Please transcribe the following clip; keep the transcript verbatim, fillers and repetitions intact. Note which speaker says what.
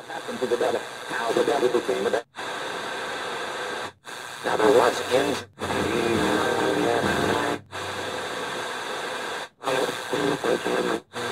Speaker 1: what happened to the devil, how the devil became a devil. Now there was in I